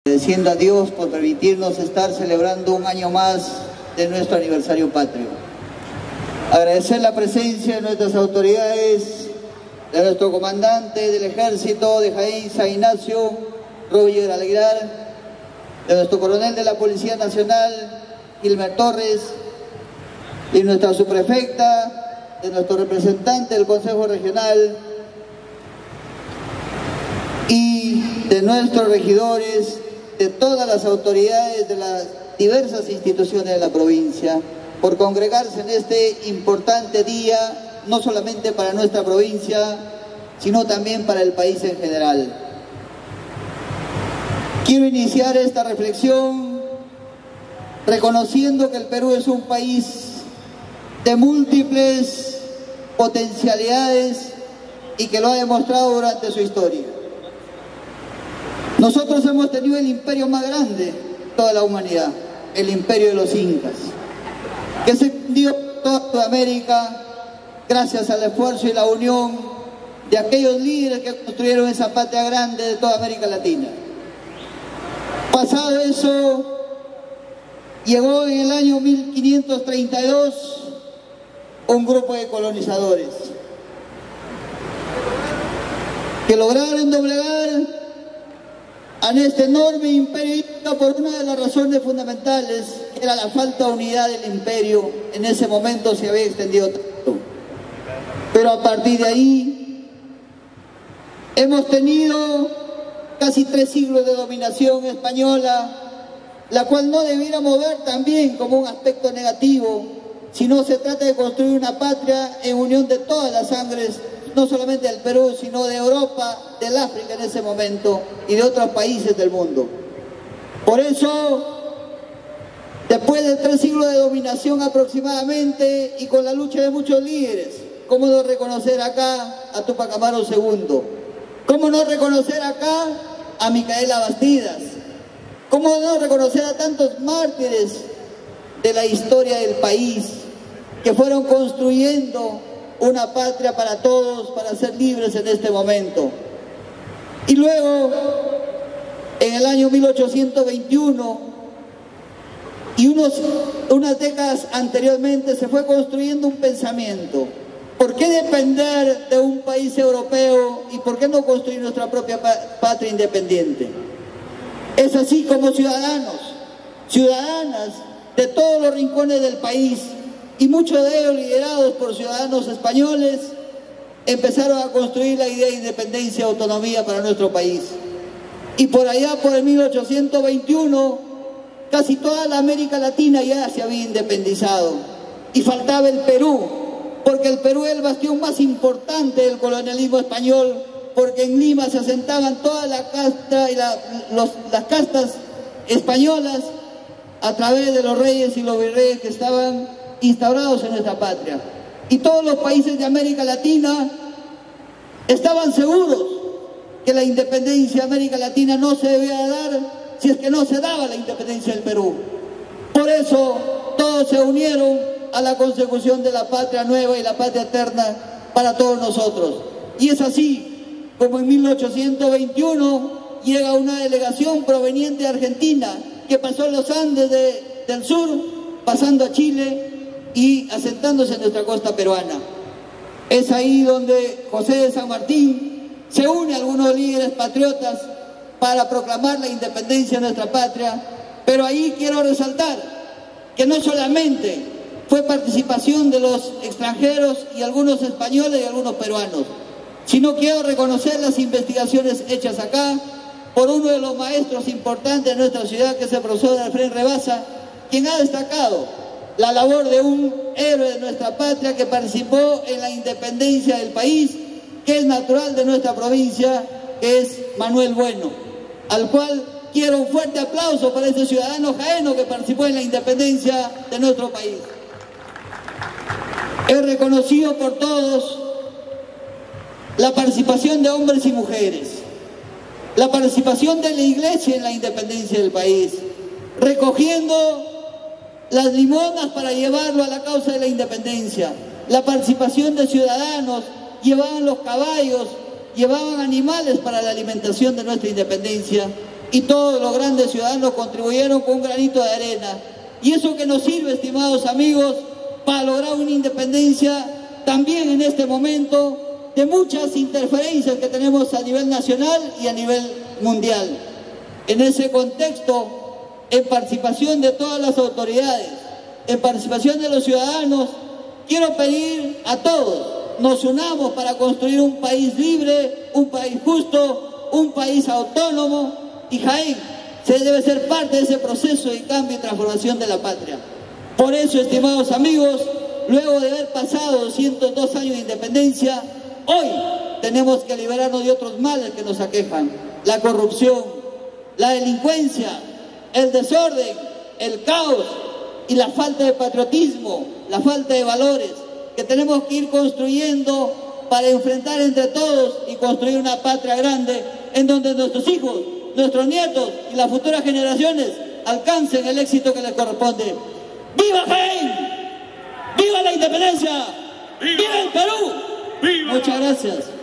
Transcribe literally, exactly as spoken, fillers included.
Agradeciendo a Dios por permitirnos estar celebrando un año más de nuestro aniversario patrio. Agradecer la presencia de nuestras autoridades, de nuestro comandante del ejército de Jaén, San Ignacio, Roger Aguilar, de nuestro coronel de la Policía Nacional, Gilmer Torres, y nuestra subprefecta, de nuestro representante del Consejo Regional y de nuestros regidores, de todas las autoridades de las diversas instituciones de la provincia, por congregarse en este importante día, no solamente para nuestra provincia, sino también para el país en general. Quiero iniciar esta reflexión reconociendo que el Perú es un país de múltiples potencialidades y que lo ha demostrado durante su historia. Nosotros hemos tenido el imperio más grande de toda la humanidad, el imperio de los incas, que se extendió por toda Sudamérica gracias al esfuerzo y la unión de aquellos líderes que construyeron esa patria grande de toda América Latina. Pasado eso, llegó en el año mil quinientos treinta y dos un grupo de colonizadores que lograron doblegar a este enorme imperio inca por una de las razones fundamentales, que era la falta de unidad del imperio. En ese momento se había extendido tanto. Pero a partir de ahí hemos tenido casi tres siglos de dominación española, la cual no debiéramos ver también como un aspecto negativo, sino se trata de construir una patria en unión de todas las sangres, no solamente del Perú, sino de Europa, del África en ese momento y de otros países del mundo. Por eso, después de tres siglos de dominación aproximadamente y con la lucha de muchos líderes, ¿cómo no reconocer acá a Túpac Amaru segundo? ¿Cómo no reconocer acá a Micaela Bastidas? ¿Cómo no reconocer a tantos mártires de la historia del país que fueron construyendo una patria para todos, para ser libres en este momento? Y luego, en el año mil ochocientos veintiuno y unos, unas décadas anteriormente, se fue construyendo un pensamiento. ¿Por qué depender de un país europeo y por qué no construir nuestra propia patria independiente? Es así como ciudadanos, ciudadanas de todos los rincones del país, y muchos de ellos liderados por ciudadanos españoles, empezaron a construir la idea de independencia y autonomía para nuestro país. Y por allá, por el mil ochocientos veintiuno, casi toda la América Latina ya se había independizado, y faltaba el Perú, porque el Perú es el bastión más importante del colonialismo español, porque en Lima se asentaban toda la casta y la, los, las castas españolas a través de los reyes y los virreyes que estaban instaurados en nuestra patria. Y todos los países de América Latina estaban seguros que la independencia de América Latina no se debía dar si es que no se daba la independencia del Perú. Por eso todos se unieron a la consecución de la patria nueva y la patria eterna para todos nosotros. Y es así como en mil ochocientos veintiuno llega una delegación proveniente de Argentina, que pasó los Andes de, del sur, pasando a Chile y asentándose en nuestra costa peruana. Es ahí donde José de San Martín se une a algunos líderes patriotas para proclamar la independencia de nuestra patria, pero ahí quiero resaltar que no solamente fue participación de los extranjeros y algunos españoles y algunos peruanos, sino quiero reconocer las investigaciones hechas acá por uno de los maestros importantes de nuestra ciudad, que es el profesor Alfred Rebasa, quien ha destacado la labor de un héroe de nuestra patria que participó en la independencia del país, que es natural de nuestra provincia, que es Manuel Bueno, al cual quiero un fuerte aplauso para ese ciudadano jaeno que participó en la independencia de nuestro país. Es reconocido por todos la participación de hombres y mujeres, la participación de la iglesia en la independencia del país, recogiendo las limonas para llevarlo a la causa de la independencia, la participación de ciudadanos, llevaban los caballos, llevaban animales para la alimentación de nuestra independencia, y todos los grandes ciudadanos contribuyeron con un granito de arena. Y eso que nos sirve, estimados amigos, para lograr una independencia también en este momento de muchas interferencias que tenemos a nivel nacional y a nivel mundial. En ese contexto, en participación de todas las autoridades, en participación de los ciudadanos, quiero pedir a todos, nos unamos para construir un país libre, un país justo, un país autónomo, y Jaén se debe ser parte de ese proceso de cambio y transformación de la patria. Por eso, estimados amigos, luego de haber pasado doscientos dos años de independencia, hoy tenemos que liberarnos de otros males que nos aquejan: la corrupción, la delincuencia, el desorden, el caos y la falta de patriotismo, la falta de valores que tenemos que ir construyendo para enfrentar entre todos y construir una patria grande en donde nuestros hijos, nuestros nietos y las futuras generaciones alcancen el éxito que les corresponde. ¡Viva Jaén! ¡Viva la independencia! ¡Viva, ¡Viva el Perú! ¡Viva! Muchas gracias.